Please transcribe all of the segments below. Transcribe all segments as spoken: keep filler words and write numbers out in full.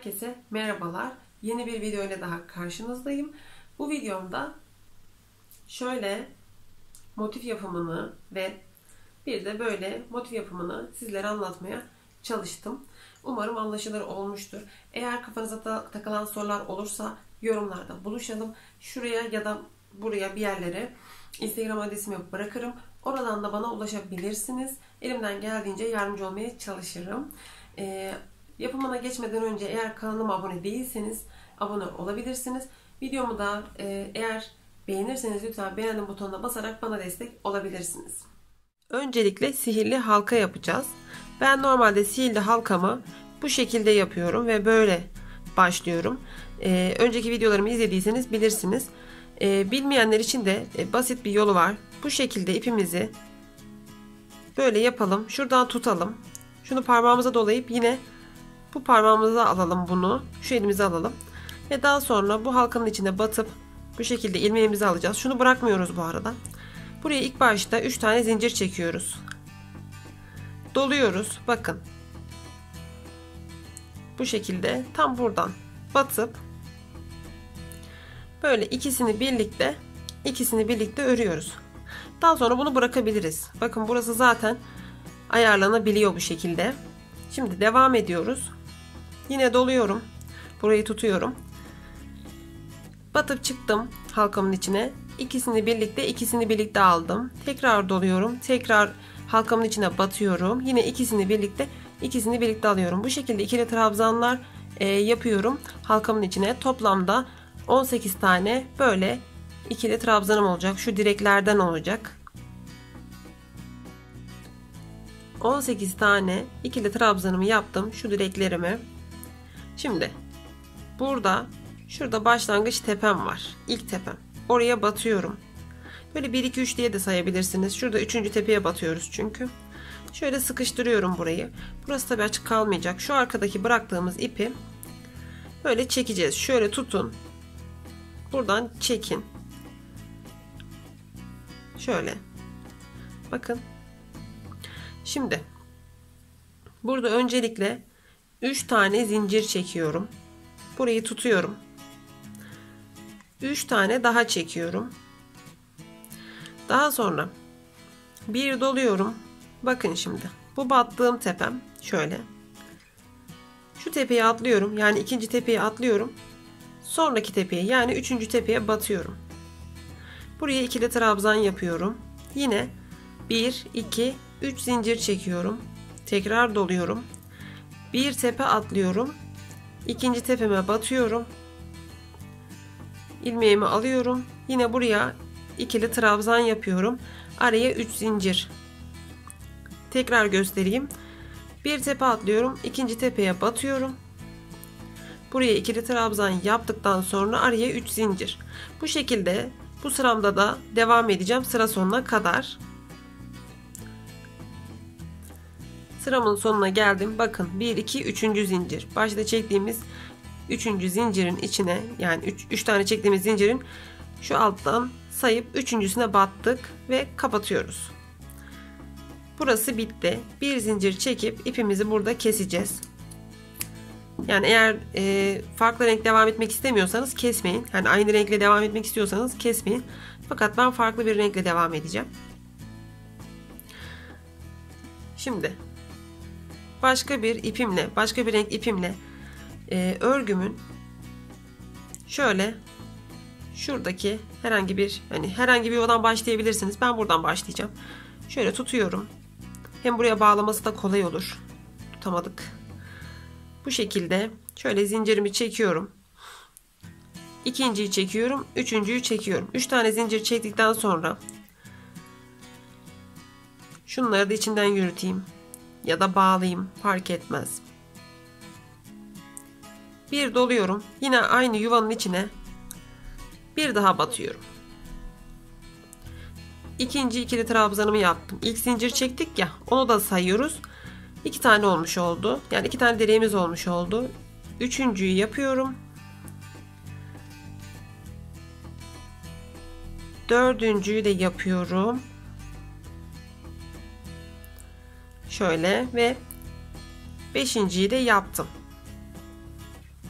Herkese merhabalar. Yeni bir video ile daha karşınızdayım. Bu videomda şöyle motif yapımını ve bir de böyle motif yapımını sizlere anlatmaya çalıştım. Umarım anlaşılır olmuştur. Eğer kafanıza da takılan sorular olursa yorumlarda buluşalım. Şuraya ya da buraya bir yerlere Instagram adresimi bırakırım. Oradan da bana ulaşabilirsiniz. Elimden geldiğince yardımcı olmaya çalışırım. Ee, Yapımına geçmeden önce eğer kanalıma abone değilseniz abone olabilirsiniz. Videomu da e, eğer beğenirseniz lütfen beğendim butonuna basarak bana destek olabilirsiniz. Öncelikle sihirli halka yapacağız. Ben normalde sihirli halkamı bu şekilde yapıyorum ve böyle başlıyorum. E, önceki videolarımı izlediyseniz bilirsiniz. E, bilmeyenler için de e, basit bir yolu var. Bu şekilde ipimizi böyle yapalım. Şuradan tutalım. Şunu parmağımıza dolayıp yine bu parmağımıza alalım bunu. Şu elimize alalım. Ve daha sonra bu halkanın içine batıp bu şekilde ilmeğimizi alacağız. Şunu bırakmıyoruz bu arada. Buraya ilk başta üç tane zincir çekiyoruz. Doluyoruz. Bakın. Bu şekilde tam buradan batıp böyle ikisini birlikte ikisini birlikte örüyoruz. Daha sonra bunu bırakabiliriz. Bakın burası zaten ayarlanabiliyor bu şekilde. Şimdi devam ediyoruz. Yine doluyorum. Burayı tutuyorum. Batıp çıktım halkamın içine. İkisini birlikte ikisini birlikte aldım. Tekrar doluyorum. Tekrar halkamın içine batıyorum. Yine ikisini birlikte ikisini birlikte alıyorum. Bu şekilde ikili trabzanlar e, yapıyorum halkamın içine. Toplamda on sekiz tane böyle ikili trabzanım olacak. Şu direklerden olacak. on sekiz tane ikili trabzanımı yaptım. Şu direklerimi. Şimdi burada şurada başlangıç tepem var. İlk tepem. Oraya batıyorum. Böyle bir iki üç diye de sayabilirsiniz. Şurada üçüncü tepeye batıyoruz çünkü. Şöyle sıkıştırıyorum burayı. Burası tabii açık kalmayacak. Şu arkadaki bıraktığımız ipi böyle çekeceğiz. Şöyle tutun. Buradan çekin. Şöyle. Bakın. Şimdi burada öncelikle üç tane zincir çekiyorum. Burayı tutuyorum. üç tane daha çekiyorum. Daha sonra bir doluyorum. Bakın şimdi. Bu battığım tepem şöyle. Şu tepeye atlıyorum. Yani ikinci tepeye atlıyorum. Sonraki tepeye yani üçüncü tepeye batıyorum. Buraya ikili trabzan yapıyorum. Yine bir, iki, üç zincir çekiyorum. Tekrar doluyorum. Bir tepe atlıyorum. İkinci tepeme batıyorum. İlmeğimi alıyorum. Yine buraya ikili trabzan yapıyorum. Araya üç zincir. Tekrar göstereyim. Bir tepe atlıyorum. İkinci tepeye batıyorum. Buraya ikili trabzan yaptıktan sonra araya üç zincir. Bu şekilde bu sıramda da devam edeceğim sıra sonuna kadar. Sıramın sonuna geldim. Bakın bir iki üçüncü zincir. Başta çektiğimiz üçüncü zincirin içine yani üç tane çektiğimiz zincirin şu alttan sayıp üçüncüsüne battık ve kapatıyoruz. Burası bitti. Bir zincir çekip ipimizi burada keseceğiz. Yani eğer e, farklı renk devam etmek istemiyorsanız kesmeyin. Yani aynı renkle devam etmek istiyorsanız kesmeyin. Fakat ben farklı bir renkle devam edeceğim. Şimdi başka bir ipimle, başka bir renk ipimle e, örgümün şöyle şuradaki herhangi bir hani herhangi bir yoldan başlayabilirsiniz. Ben buradan başlayacağım. Şöyle tutuyorum. Hem buraya bağlaması da kolay olur. Tutamadık. Bu şekilde şöyle zincirimi çekiyorum. İkinciyi çekiyorum. Üçüncüyü çekiyorum. Üç tane zincir çektikten sonra şunları da içinden yürüteyim. Ya da bağlayayım. Fark etmez. Bir doluyorum. Yine aynı yuvanın içine bir daha batıyorum. İkinci ikili trabzanımı yaptım. İlk zincir çektik ya. Onu da sayıyoruz. İki tane olmuş oldu. Yani iki tane direğimiz olmuş oldu. Üçüncüyü yapıyorum. Dördüncüyü de yapıyorum. Şöyle ve beşinciyi de yaptım.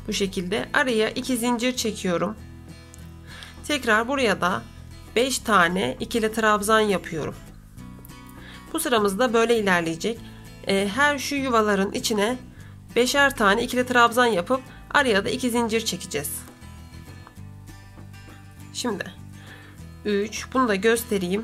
Bu şekilde araya iki zincir çekiyorum. Tekrar buraya da beş tane ikili trabzan yapıyorum. Bu sıramız da böyle ilerleyecek. Her şu yuvaların içine beşer tane ikili trabzan yapıp araya da iki zincir çekeceğiz. Şimdi üç, bunu da göstereyim.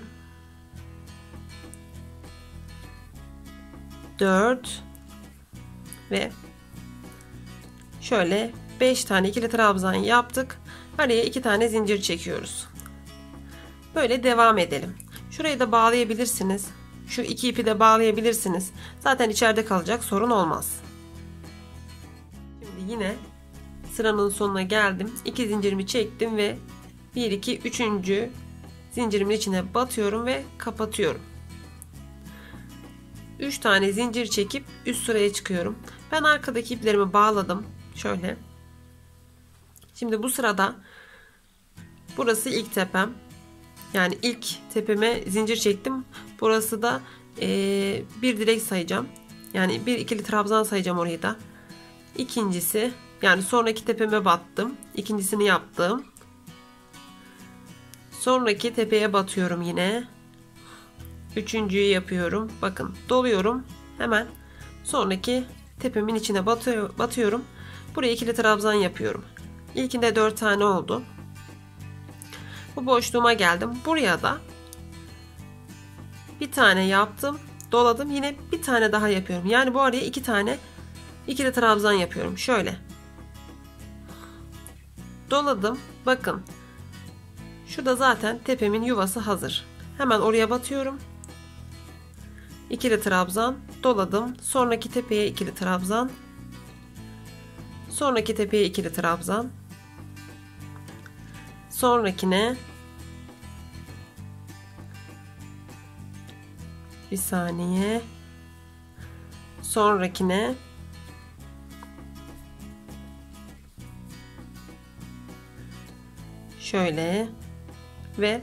dört ve şöyle beş tane ikili trabzan yaptık. Araya iki tane zincir çekiyoruz. Böyle devam edelim. Şurayı da bağlayabilirsiniz. Şu iki ipi de bağlayabilirsiniz. Zaten içeride kalacak, sorun olmaz. Şimdi yine sıranın sonuna geldim. iki zincirimi çektim ve bir iki üçüncü zincirimin içine batıyorum ve kapatıyorum. üç tane zincir çekip üst sıraya çıkıyorum. Ben arkadaki iplerimi bağladım. Şöyle. Şimdi bu sırada burası ilk tepem. Yani ilk tepeme zincir çektim. Burası da ee, bir direk sayacağım. Yani bir ikili trabzan sayacağım orayı da. İkincisi, yani sonraki tepeme battım. İkincisini yaptım. Sonraki tepeye batıyorum yine. Üçüncüyü yapıyorum. Bakın doluyorum. Hemen sonraki tepemin içine batıyor, batıyorum. Buraya ikili trabzan yapıyorum. İlkinde dört tane oldu. Bu boşluğuma geldim. Buraya da bir tane yaptım. Doladım. Yine bir tane daha yapıyorum. Yani bu araya iki tane ikili trabzan yapıyorum. Şöyle. Doladım. Bakın. Şurada zaten tepemin yuvası hazır. Hemen oraya batıyorum. İkili trabzan. Doladım. Sonraki tepeye ikili trabzan. Sonraki tepeye ikili trabzan. Sonrakine bir saniye. Sonrakine şöyle ve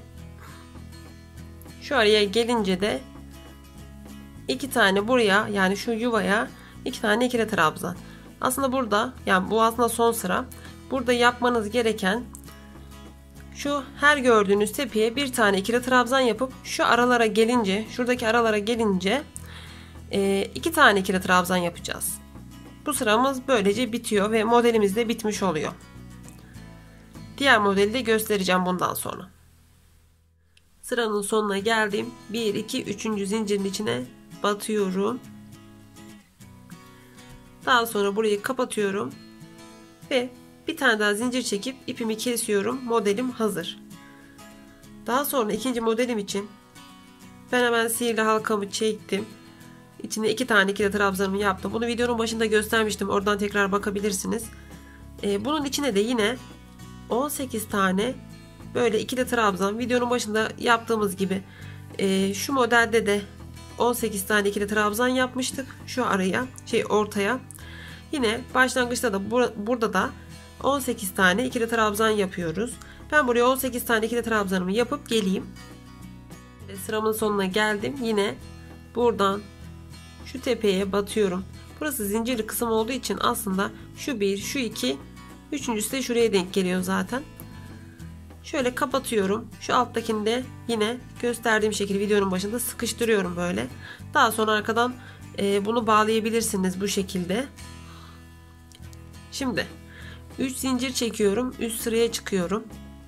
şu araya gelince de iki tane buraya, yani şu yuvaya iki tane ikili trabzan. Aslında burada, yani bu aslında son sıra. Burada yapmanız gereken şu her gördüğünüz tepeye bir tane ikili trabzan yapıp şu aralara gelince, şuradaki aralara gelince iki tane ikili trabzan yapacağız. Bu sıramız böylece bitiyor ve modelimiz de bitmiş oluyor. Diğer modeli de göstereceğim bundan sonra. Sıranın sonuna geldim. bir iki üçüncü zincirin içine batıyorum. Daha sonra burayı kapatıyorum ve bir tane daha zincir çekip ipimi kesiyorum. Modelim hazır. Daha sonra ikinci modelim için ben hemen sihirli halkamı çektim. İçine iki tane ikili trabzanımı yaptım. Bunu videonun başında göstermiştim. Oradan tekrar bakabilirsiniz. Ee, bunun içine de yine on sekiz tane böyle ikili trabzan, videonun başında yaptığımız gibi e, şu modelde de on sekiz tane ikili trabzan yapmıştık. Şu araya, şey ortaya. Yine başlangıçta da bur burada da on sekiz tane ikili trabzan yapıyoruz. Ben buraya on sekiz tane ikili trabzanımı yapıp geleyim. Sıramın sonuna geldim. Yine buradan şu tepeye batıyorum. Burası zincirli kısım olduğu için aslında şu bir, şu iki, üçüncüsü de şuraya denk geliyor zaten. Şöyle kapatıyorum. Şu alttakini de yine gösterdiğim şekilde videonun başında sıkıştırıyorum böyle. Daha sonra arkadan e, bunu bağlayabilirsiniz bu şekilde. Şimdi üç zincir çekiyorum. Üst sıraya çıkıyorum.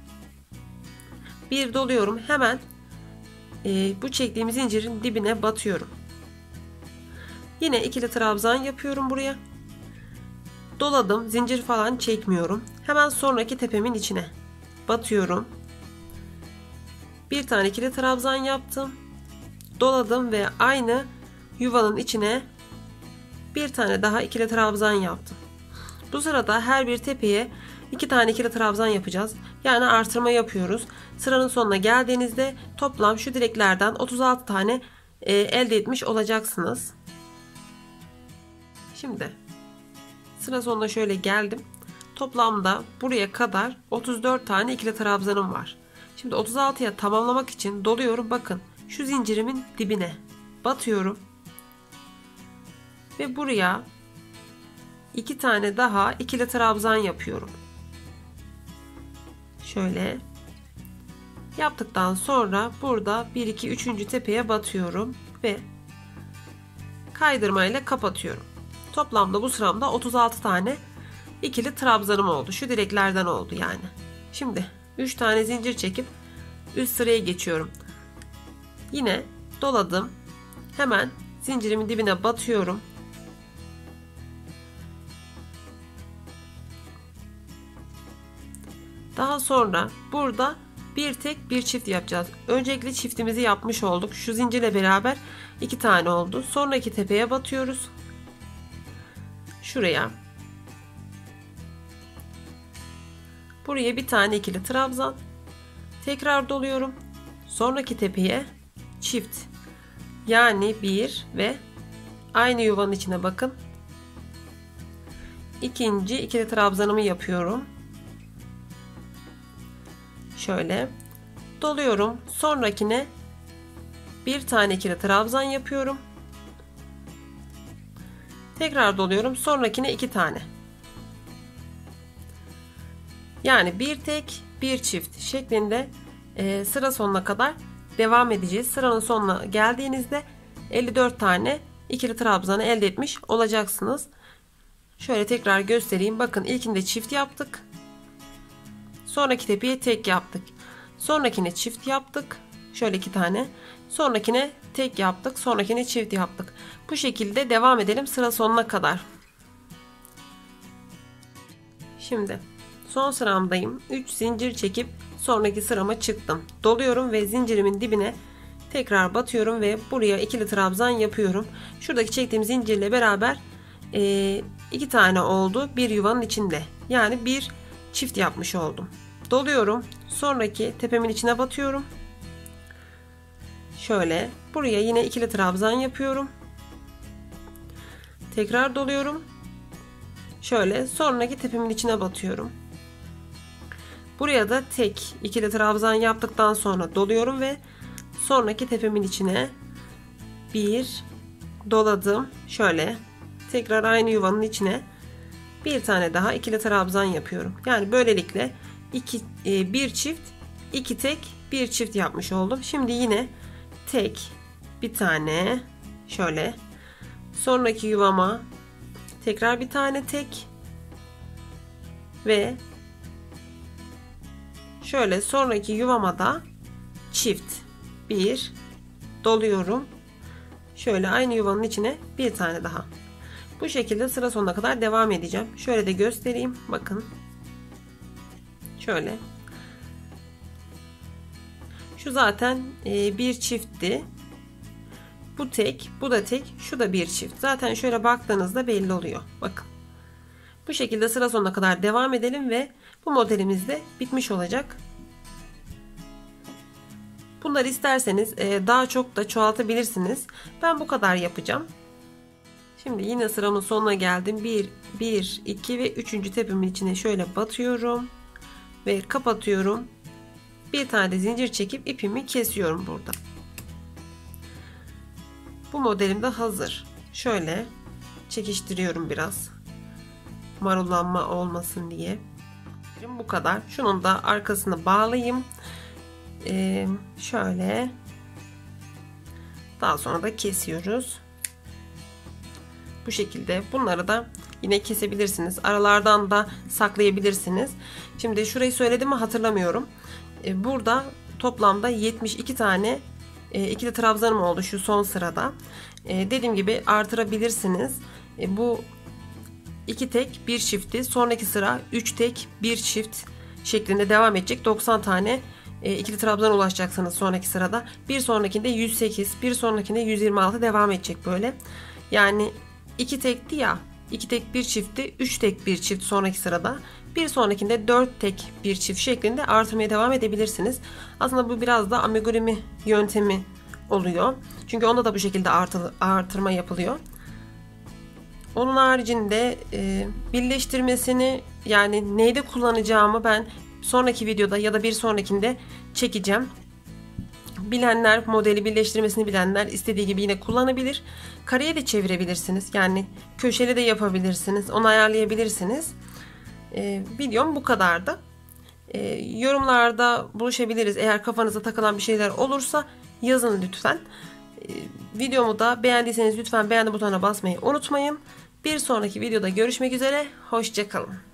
Bir doluyorum. Hemen e, bu çektiğim zincirin dibine batıyorum. Yine ikili trabzan yapıyorum buraya. Doladım. Zincir falan çekmiyorum. Hemen sonraki tepemin içine batıyorum. Bir tane ikili trabzan yaptım. Doladım ve aynı yuvanın içine bir tane daha ikili trabzan yaptım. Bu sırada her bir tepeye iki tane ikili trabzan yapacağız. Yani artırma yapıyoruz. Sıranın sonuna geldiğinizde toplam şu direklerden otuz altı tane e, elde etmiş olacaksınız. Şimdi sıra sonuna şöyle geldim. Toplamda buraya kadar otuz dört tane ikili trabzanım var. Şimdi otuz altıya tamamlamak için doluyorum. Bakın şu zincirimin dibine batıyorum. Ve buraya iki tane daha ikili trabzan yapıyorum. Şöyle yaptıktan sonra burada bir iki üçüncü tepeye batıyorum ve kaydırmayla kapatıyorum. Toplamda bu sıramda otuz altı tane ikili trabzanım oldu. Şu direklerden oldu yani. Şimdi üç tane zincir çekip üst sıraya geçiyorum. Yine doladım. Hemen zincirimin dibine batıyorum. Daha sonra burada bir tek bir çift yapacağız. Öncelikle çiftimizi yapmış olduk. Şu zincirle beraber iki tane oldu. Sonraki tepeye batıyoruz. Şuraya. Buraya bir tane ikili trabzan. Tekrar doluyorum. Sonraki tepeye çift. Yani bir ve aynı yuvanın içine bakın. İkinci ikili trabzanımı yapıyorum. Şöyle doluyorum. Sonrakine bir tane ikili trabzan yapıyorum. Tekrar doluyorum. Sonrakine iki tane. Yani bir tek bir çift şeklinde e, sıra sonuna kadar devam edeceğiz. Sıranın sonuna geldiğinizde elli dört tane ikili trabzanı elde etmiş olacaksınız. Şöyle tekrar göstereyim. Bakın ilkinde çift yaptık. Sonraki tepeye tek yaptık. Sonrakine çift yaptık. Şöyle iki tane. Sonrakine tek yaptık. Sonrakine çift yaptık. Bu şekilde devam edelim sıra sonuna kadar. Şimdi son sıramdayım. üç zincir çekip sonraki sırama çıktım. Doluyorum ve zincirimin dibine tekrar batıyorum ve buraya ikili trabzan yapıyorum. Şuradaki çektiğim zincirle beraber e, iki tane oldu bir yuvanın içinde. Yani bir çift yapmış oldum. Doluyorum. Sonraki tepemin içine batıyorum. Şöyle buraya yine ikili trabzan yapıyorum. Tekrar doluyorum. Şöyle sonraki tepemin içine batıyorum. Buraya da tek ikili trabzan yaptıktan sonra doluyorum ve sonraki tepemin içine bir doladım. Şöyle tekrar aynı yuvanın içine bir tane daha ikili trabzan yapıyorum. Yani böylelikle iki, bir çift, iki tek, bir çift yapmış oldum. Şimdi yine tek bir tane şöyle sonraki yuvama tekrar bir tane tek ve şöyle sonraki yuvama da çift bir doluyorum. Şöyle aynı yuvanın içine bir tane daha. Bu şekilde sıra sonuna kadar devam edeceğim. Şöyle de göstereyim. Bakın. Şöyle. Şu zaten bir çiftti. Bu tek, bu da tek, şu da bir çift. Zaten şöyle baktığınızda belli oluyor. Bakın. Bu şekilde sıra sonuna kadar devam edelim ve bu modelimiz de bitmiş olacak. Bunları isterseniz daha çok da çoğaltabilirsiniz. Ben bu kadar yapacağım. Şimdi yine sıramın sonuna geldim. bir, bir, iki ve üçüncü tepemin içine şöyle batıyorum ve kapatıyorum. Bir tane de zincir çekip ipimi kesiyorum burada. Bu modelim de hazır. Şöyle çekiştiriyorum biraz. Marullanma olmasın diye. Bu kadar. Şunun da arkasını bağlayayım. Ee, şöyle. Daha sonra da kesiyoruz. Bu şekilde bunları da yine kesebilirsiniz. Aralardan da saklayabilirsiniz. Şimdi şurayı söyledim mi hatırlamıyorum. Ee, burada toplamda yetmiş iki tane e, ikili trabzanım oldu şu son sırada. E, dediğim gibi artırabilirsiniz. E, bu iki tek bir çifti. Sonraki sıra üç tek bir çift şeklinde devam edecek. doksan tane e, ikili trabzana ulaşacaksınız sonraki sırada. Bir sonrakinde yüz sekiz, bir sonrakinde yüz yirmi altı devam edecek böyle. Yani iki tekti ya, iki tek bir çiftti, üç tek bir çift sonraki sırada. Bir sonrakinde dört tek bir çift şeklinde artırmaya devam edebilirsiniz. Aslında bu biraz da amigurumi yöntemi oluyor. Çünkü onda da bu şekilde artı, artırma yapılıyor. Onun haricinde e, birleştirmesini yani neyde kullanacağımı ben sonraki videoda ya da bir sonrakinde çekeceğim. Bilenler, modeli birleştirmesini bilenler istediği gibi yine kullanabilir. Kareye de çevirebilirsiniz. Yani köşeli de yapabilirsiniz. Onu ayarlayabilirsiniz. Ee, videom bu kadardı. Ee, yorumlarda buluşabiliriz. Eğer kafanıza takılan bir şeyler olursa yazın lütfen. Ee, videomu da beğendiyseniz lütfen beğendi butonuna basmayı unutmayın. Bir sonraki videoda görüşmek üzere. Hoşça kalın.